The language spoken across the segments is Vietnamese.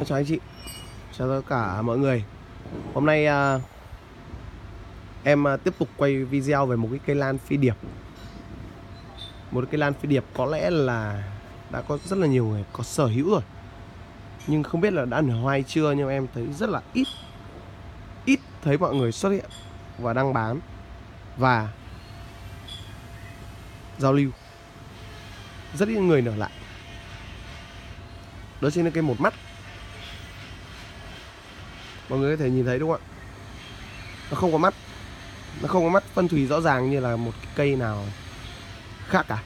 Chào anh chị, chào tất cả mọi người. Hôm nay em tiếp tục quay video về một cái cây lan phi điệp. Một cây lan phi điệp có lẽ là đã có rất là nhiều người có sở hữu rồi, nhưng không biết là đã nở hoa hay chưa. Nhưng em thấy rất là ít thấy mọi người xuất hiện và đăng bán và giao lưu. Rất ít người nở lại. Đó chính là cây một mắt. Mọi người có thể nhìn thấy đúng không ạ? Nó không có mắt. Nó không có mắt phân thùy rõ ràng như là một cái cây nào khác cả.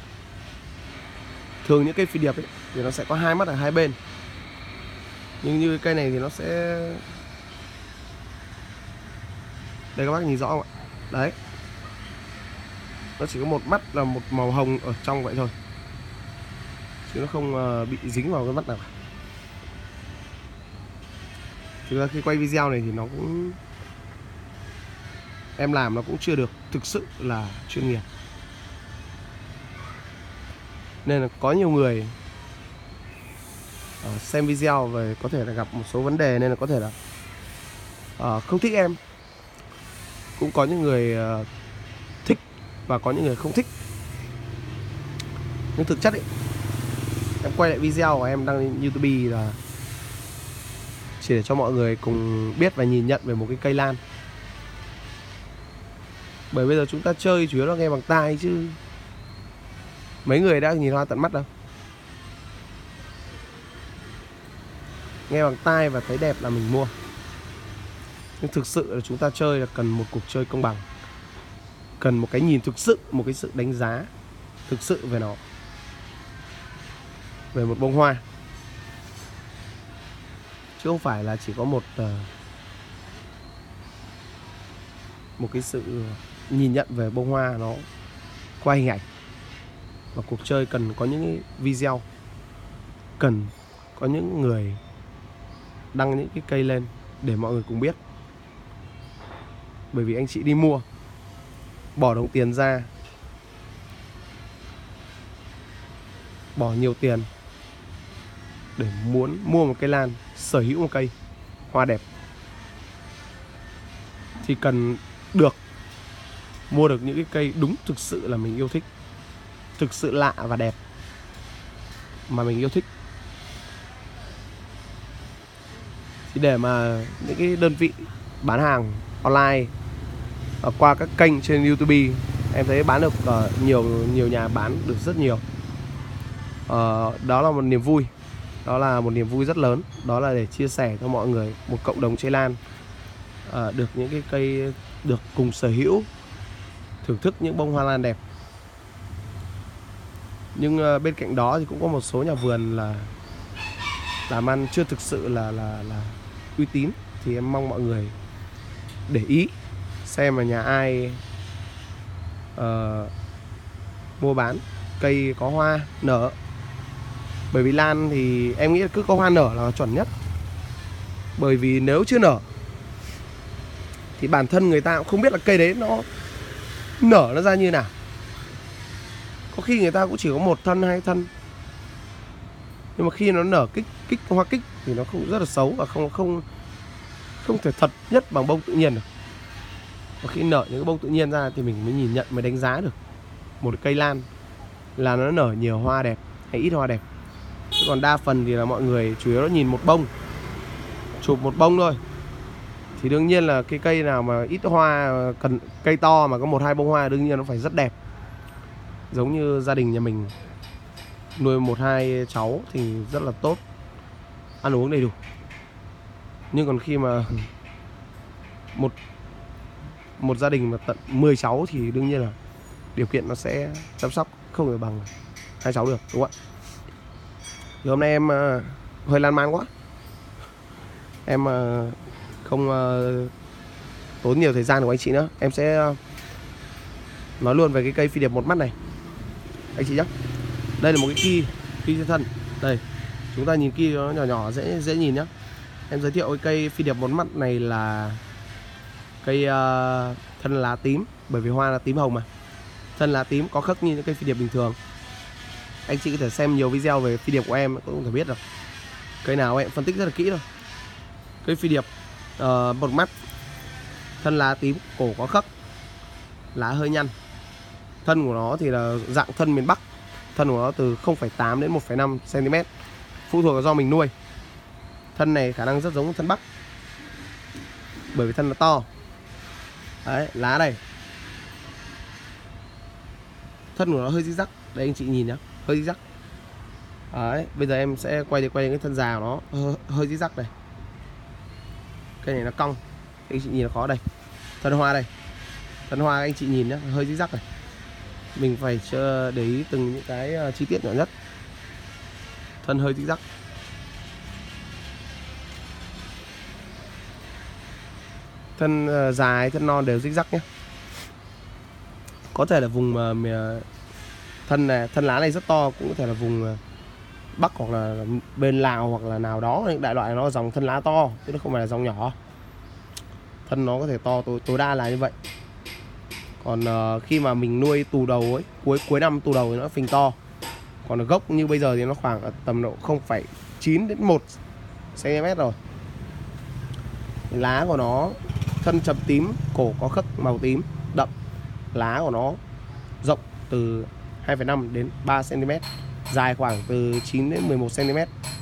Thường những cây phi điệp ấy, thì nó sẽ có hai mắt ở hai bên. Nhưng như cây này thì nó sẽ... Đây các bác nhìn rõ không ạ? Đấy. Nó chỉ có một mắt là một màu hồng ở trong vậy thôi, chứ nó không bị dính vào cái mắt nào cả. Thực ra khi quay video này thì nó cũng... Em làm nó cũng chưa được thực sự là chuyên nghiệp, nên là có nhiều người xem video về có thể là gặp một số vấn đề, nên là có thể là không thích em. Cũng có những người thích và có những người không thích. Nhưng thực chất ấy, em quay lại video của em đăng lên YouTube là chỉ để cho mọi người cùng biết và nhìn nhận về một cái cây lan. Bởi bây giờ chúng ta chơi chủ yếu là nghe bằng tai, chứ mấy người đã nhìn hoa tận mắt đâu. Nghe bằng tai và thấy đẹp là mình mua. Nhưng thực sự là chúng ta chơi là cần một cuộc chơi công bằng, cần một cái nhìn thực sự, một cái sự đánh giá thực sự về nó, về một bông hoa, chứ không phải là chỉ có một cái sự nhìn nhận về bông hoa nó qua hình ảnh. Và cuộc chơi cần có những video, cần có những người đăng những cái cây lên để mọi người cùng biết. Bởi vì anh chị đi mua, bỏ đồng tiền ra, bỏ nhiều tiền để muốn mua một cây lan, sở hữu một cây hoa đẹp, thì cần được mua được những cái cây đúng thực sự là mình yêu thích, thực sự lạ và đẹp mà mình yêu thích. Thì để mà những cái đơn vị bán hàng online qua các kênh trên YouTube, em thấy bán được nhiều nhà bán được rất nhiều. Đó là một niềm vui, đó là một niềm vui rất lớn. Đó là để chia sẻ cho mọi người một cộng đồng chơi lan, được những cái cây được cùng sở hữu, thưởng thức những bông hoa lan đẹp. Nhưng bên cạnh đó thì cũng có một số nhà vườn là làm ăn chưa thực sự là uy tín. Thì em mong mọi người để ý xem là nhà ai mua bán cây có hoa nở. Bởi vì lan thì em nghĩ là cứ có hoa nở là chuẩn nhất. Bởi vì nếu chưa nở thì bản thân người ta cũng không biết là cây đấy nó nở nó ra như nào. Có khi người ta cũng chỉ có một thân hai thân, nhưng mà khi nó nở hoa kích thì nó cũng rất là xấu và không thể thật nhất bằng bông tự nhiên được. Và khi nở những cái bông tự nhiên ra thì mình mới nhìn nhận, mới đánh giá được một cây lan là nó nở nhiều hoa đẹp hay ít hoa đẹp. Chứ còn đa phần thì là mọi người chủ yếu là nhìn một bông, chụp một bông thôi. Thì đương nhiên là cái cây nào mà ít hoa, cần cây to mà có một hai bông hoa, đương nhiên nó phải rất đẹp. Giống như gia đình nhà mình nuôi một hai cháu thì rất là tốt, ăn uống đầy đủ. Nhưng còn khi mà một gia đình mà tận 10 cháu thì đương nhiên là điều kiện nó sẽ chăm sóc không thể bằng hai cháu được, đúng không ạ? Thì hôm nay em hơi lan man quá, em không tốn nhiều thời gian của anh chị nữa. Em sẽ nói luôn về cái cây phi điệp một mắt này anh chị nhé. Đây là một cái ki trên thân. Đây, chúng ta nhìn ki nó nhỏ nhỏ dễ nhìn nhá. Em giới thiệu cái cây phi điệp một mắt này là cây thân lá tím, bởi vì hoa là tím hồng mà. Thân lá tím có khắc như những cây phi điệp bình thường. Anh chị có thể xem nhiều video về phi điệp của em cũng có thể biết được. Cây nào em phân tích rất là kỹ thôi. Cây phi điệp một mắt, thân lá tím, cổ có khắc, lá hơi nhăn. Thân của nó thì là dạng thân miền Bắc. Thân của nó từ 0,8 đến 1,5 cm. Phụ thuộc vào do mình nuôi. Thân này khả năng rất giống thân Bắc, bởi vì thân nó to. Đấy, lá này, thân của nó hơi zigzag. Đây anh chị nhìn nhá, hơi zigzag. Đấy, bây giờ em sẽ quay cái thân già của nó hơi zigzag này. Cây này nó cong, anh chị nhìn nó khó đây. Thân hoa đây, thân hoa anh chị nhìn nhá, hơi zigzag này. Mình phải để ý từng những cái chi tiết nhỏ nhất. Thân hơi zigzag. Thân dài, thân non đều zigzag nhé. Có thể là vùng thân lá này rất to, cũng có thể là vùng Bắc hoặc là bên Lào hoặc là nào đó. Đại loại nó dòng thân lá to chứ nó không phải là dòng nhỏ. Thân nó có thể to tối đa là như vậy. Còn khi mà mình nuôi tù đầu ấy, cuối năm tù đầu thì nó phình to. Còn gốc như bây giờ thì nó khoảng tầm độ 0,9 đến 1 cm rồi. Lá của nó thân chấm tím, cổ có khắc màu tím đậm. Lá của nó rộng từ 2,5 đến 3 cm, dài khoảng từ 9 đến 11 cm.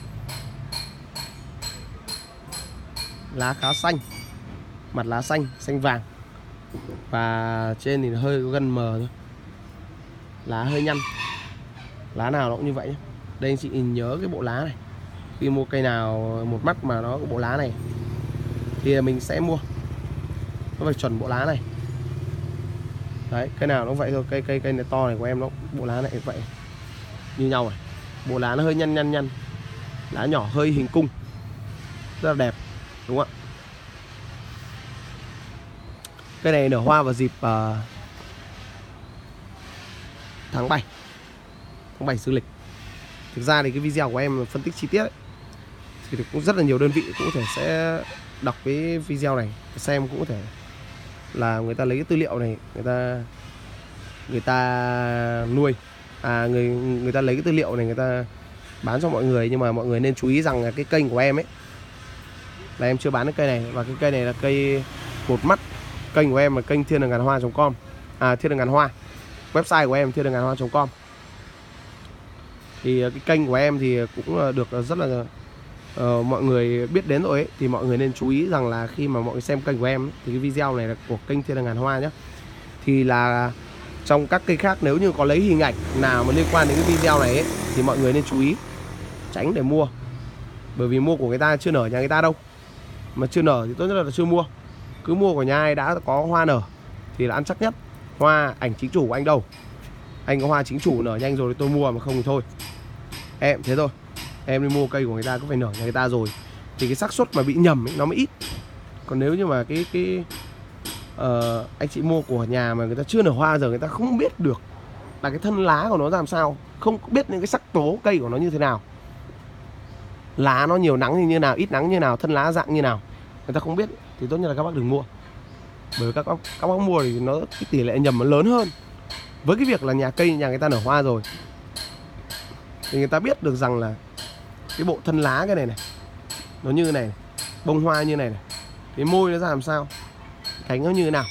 Lá khá xanh, mặt lá xanh, xanh vàng. Và trên thì hơi có gân mờ thôi. Lá hơi nhăn. Lá nào nó cũng như vậy nhé. Đây anh chị nhớ cái bộ lá này. Khi mua cây nào một mắt mà nó có bộ lá này thì mình sẽ mua, nó phải chuẩn bộ lá này. Đấy, cây nào nó vậy thôi. Cây này to này của em nó bộ lá này vậy, như nhau này. Bộ lá nó hơi nhăn. Lá nhỏ hơi hình cung, rất là đẹp, đúng không ạ? Cây này nở hoa vào dịp tháng 7 dương lịch. Thực ra thì cái video của em phân tích chi tiết ấy, thì cũng rất là nhiều đơn vị cũng có thể sẽ đọc cái video này xem, cũng có thể là người ta lấy cái tư liệu này, người ta nuôi, người ta lấy cái tư liệu này người ta bán cho mọi người. Nhưng mà mọi người nên chú ý rằng là cái kênh của em ấy là em chưa bán cái cây này, và cái cây này là cây một mắt. Kênh của em là kênh thiên đường ngàn hoa.com, thiên đường ngàn hoa, website của em thiên đường ngàn hoa.com. Thì cái kênh của em thì cũng được rất là mọi người biết đến rồi ấy. Thì mọi người nên chú ý rằng là khi mà mọi người xem kênh của em ấy, thì cái video này là của kênh thiên đường ngàn hoa nhé. Thì là trong các cây khác nếu như có lấy hình ảnh nào mà liên quan đến cái video này ấy, thì mọi người nên chú ý tránh để mua. Bởi vì mua của người ta chưa nở nhà người ta đâu. Mà chưa nở thì tốt nhất là chưa mua. Cứ mua của nhà ai đã có hoa nở thì là ăn chắc nhất. Hoa ảnh chính chủ của anh đâu, anh có hoa chính chủ nở nhanh rồi thì tôi mua, mà không thì thôi. Em thế thôi. Em đi mua cây của người ta cũng phải nở nhà người ta rồi thì cái xác suất mà bị nhầm ấy, nó mới ít. Còn nếu như mà anh chị mua của nhà mà người ta chưa nở hoa giờ, người ta không biết được là cái thân lá của nó làm sao, không biết những cái sắc tố cây của nó như thế nào, lá nó nhiều nắng như nào, ít nắng như nào, thân lá dạng như nào, người ta không biết thì tốt nhất là các bác đừng mua. Bởi vì các bác mua thì nó cái tỷ lệ nhầm nó lớn hơn. Với cái việc là nhà người ta nở hoa rồi thì người ta biết được rằng là cái bộ thân lá cái này nó như này, bông hoa như này, cái môi nó ra làm sao, cánh nó như thế nào.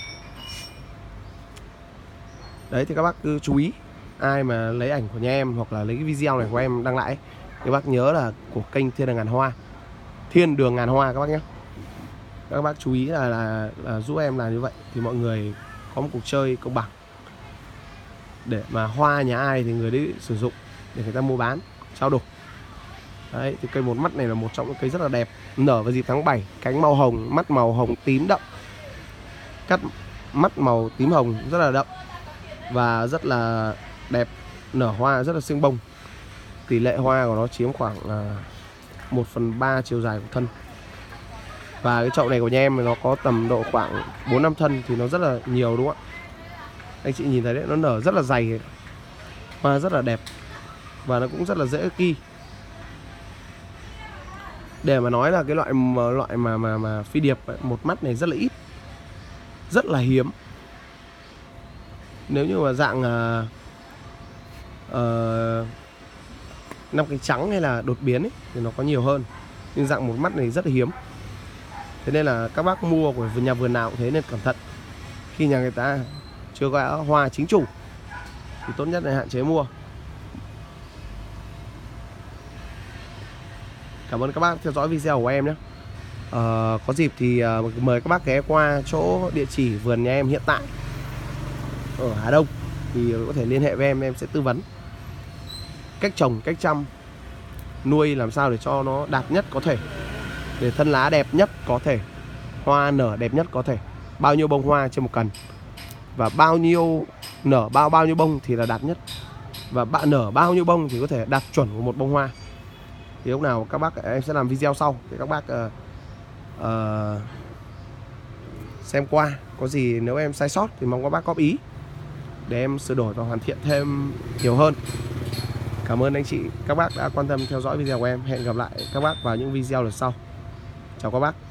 Đấy thì các bác cứ chú ý. Ai mà lấy ảnh của nhà em hoặc là lấy cái video này của em đăng lại, các bác nhớ là của kênh thiên đường ngàn hoa, thiên đường ngàn hoa các bác nhé. Các bác chú ý là giúp em là như vậy thì mọi người có một cuộc chơi công bằng, để mà hoa nhà ai thì người đấy sử dụng để người ta mua bán trao đổi. Đấy thì cây một mắt này là một trong những cây rất là đẹp, nở vào dịp tháng 7, cánh màu hồng, mắt màu hồng tím đậm, cắt mắt màu tím hồng rất là đậm và rất là đẹp, nở hoa rất là xinh bông. Tỷ lệ hoa của nó chiếm khoảng 1/3 chiều dài của thân. Và cái chậu này của nhà em nó có tầm độ khoảng 4-5 thân thì nó rất là nhiều, đúng không ạ? Anh chị nhìn thấy đấy, nó nở rất là dày, hoa rất là đẹp và nó cũng rất là dễ ki. Để mà nói là cái loại mà phi điệp ấy, một mắt này rất là ít, rất là hiếm. Nếu như mà dạng năm cánh trắng hay là đột biến ấy, thì nó có nhiều hơn. nhưng dạng một mắt này rất là hiếm. Thế nên là các bác mua của nhà vườn nào cũng thế, nên cẩn thận. Khi nhà người ta chưa có hoa chính chủ thì tốt nhất là hạn chế mua. Cảm ơn các bác theo dõi video của em nhé. Có dịp thì mời các bác ghé qua chỗ địa chỉ vườn nhà em hiện tại ở Hà Đông thì có thể liên hệ với em sẽ tư vấn cách trồng, cách chăm, nuôi làm sao để cho nó đạt nhất có thể, để thân lá đẹp nhất có thể, hoa nở đẹp nhất có thể, bao nhiêu bông hoa trên một cành và bao nhiêu nở bao nhiêu bông thì là đạt nhất, và bạn nở bao nhiêu bông thì có thể đạt chuẩn của một bông hoa. Thì lúc nào các bác, em sẽ làm video sau để các bác xem qua. Có gì nếu em sai sót thì mong các bác góp ý để em sửa đổi và hoàn thiện thêm nhiều hơn. Cảm ơn anh chị, các bác đã quan tâm theo dõi video của em. Hẹn gặp lại các bác vào những video lần sau. Chào các bác.